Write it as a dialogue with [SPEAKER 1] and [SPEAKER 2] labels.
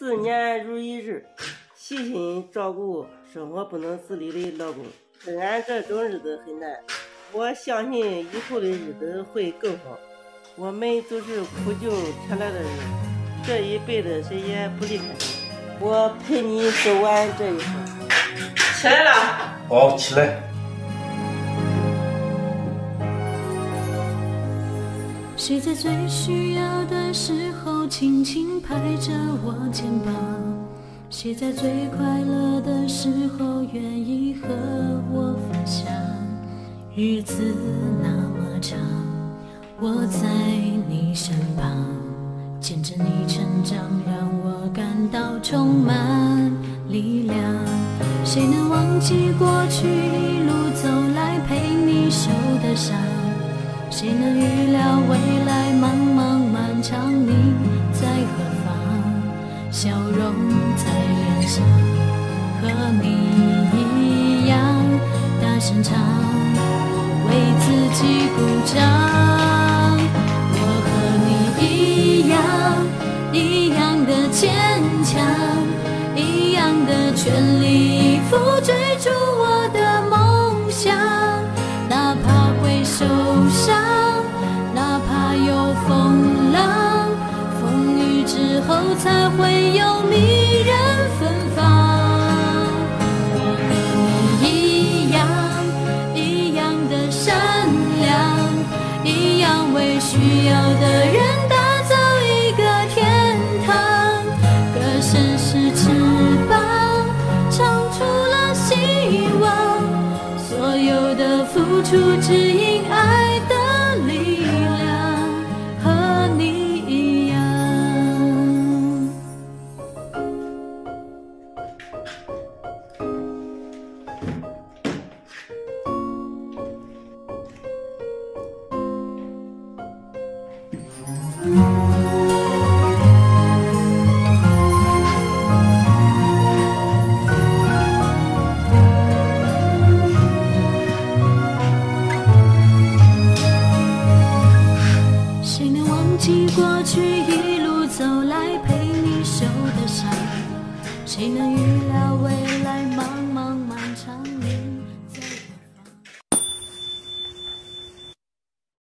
[SPEAKER 1] 4年如一日，细心照顾生活不能自理的老公。虽然这种日子很难，我相信以后的日子会更好。我们都是苦尽甜来的人，这一辈子谁也不离开谁。我陪你走完这一生。起来了。
[SPEAKER 2] 好，起来。
[SPEAKER 3] 谁在最需要的时候轻轻拍着我肩膀？谁在最快乐的时候愿意和我分享？日子那么长，我在你身旁，见证你成长，让我感到充满力量。谁能忘记过去一路走来陪你受的伤？谁能预料未来茫茫漫长，你在何方？笑容在脸上，和你一样大声唱，为自己鼓掌。我和你一样的坚强，一样的全力以赴追逐我的梦想，哪怕会受伤，哪怕有风浪，风雨之后才会有迷人芬芳。我和你一样的善良，一样为需要的人打造一个天堂。歌声是翅膀，唱出了希望，所有的付出只因爱的力量，和你一样。谁能忘记过去一路走来陪你受的伤？谁能预料